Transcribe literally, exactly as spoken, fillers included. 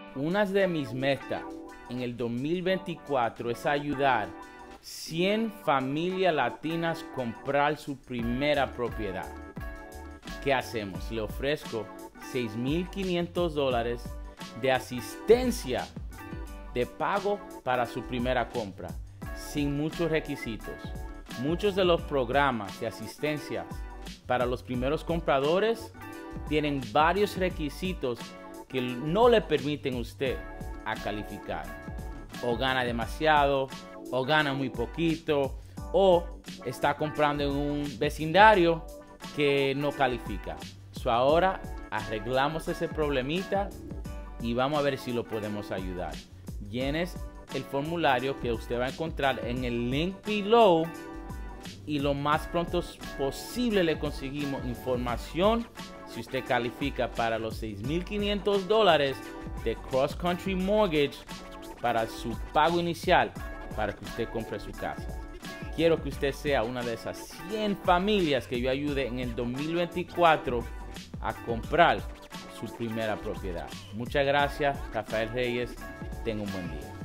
Una de mis metas en el dos mil veinticuatro es ayudar cien familias latinas a comprar su primera propiedad. ¿Qué hacemos? Le ofrezco seis mil quinientos dólares de asistencia de pago para su primera compra, sin muchos requisitos. Muchos de los programas de asistencia para los primeros compradores tienen varios requisitos que no le permiten a usted a calificar. O gana demasiado, o gana muy poquito, o está comprando en un vecindario que no califica. So ahora arreglamos ese problemita y vamos a ver si lo podemos ayudar. Llenes el formulario que usted va a encontrar en el link below y lo más pronto posible le conseguimos información si usted califica para los seis mil quinientos dólares de Cross Country Mortgage para su pago inicial para que usted compre su casa. Quiero que usted sea una de esas cien familias que yo ayude en el dos mil veinticuatro a comprar su primera propiedad. Muchas gracias, Rafael Reyes. Tenga un buen día.